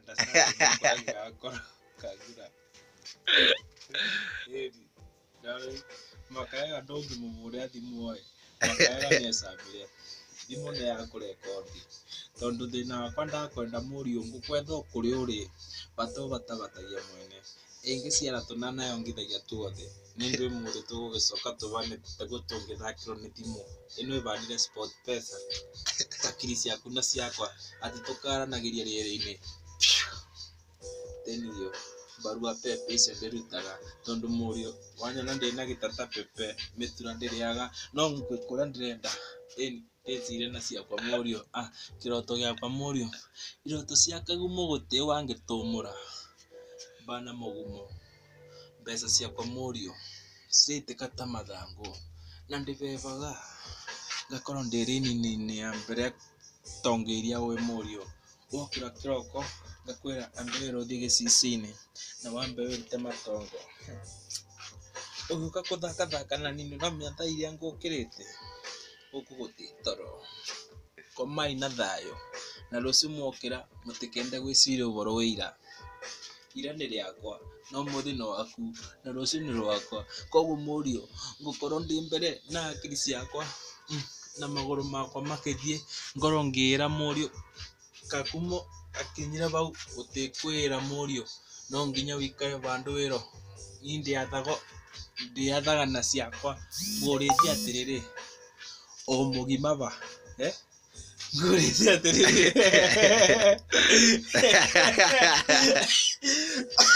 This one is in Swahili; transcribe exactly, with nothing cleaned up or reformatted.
Understand? Kwa kwa kagura. Edi. Dai makaya dogi mumure thimu oi. Makaya ni sabire. Thimu ne ya kurekodi. Tondu thina wakwa ndakwenda murio ngukwetha kuri uri bato batabatagia mwene. Ingiciara tunana yongithagia tuothe. Nindwe muthi tugugicoka tubane tugutungithakirwo ni thimu. Ino ibanire sport pesa. Takiri ciaku na ciakwa ati tukaranagiria riere-ini. Tenio barua pepe icio ndirutaga tondu murio wanyona ndina gitata pepe mitura ndiriaga no ngikuria ndirenda eni ndicire na ciakwa murio ah kiroto giakwa murio iroto cia Kagumo guti wangitumura bana mugumo mbeca ciakwa murio ciitika ta mathangu na ndibebaga ngakorwo ndiri nini ya mbere tongiria we murio wokira kiroko ngakwira ambere uthi gicicini na wambe wirute matongo ugiuka kuthaka thaka na nini no miatha iria ngukirite guku gutitoro komai na thayo na ruciu mwokira mutikende gwiciria uboro wira ira ni riakwa no muthi no waku na ruciu ni rwakwa koguo murio ngukorwo ndi mbere na akiri ciakwa na maguru makwa makithie ngoro ngira murio Kagumo akinyira bau utikwira murio no nginya wikare bandu wiro ni ndiathago ndiathaga na ciakwa nguritie atiriri o mugima ba eh nguritie atiriri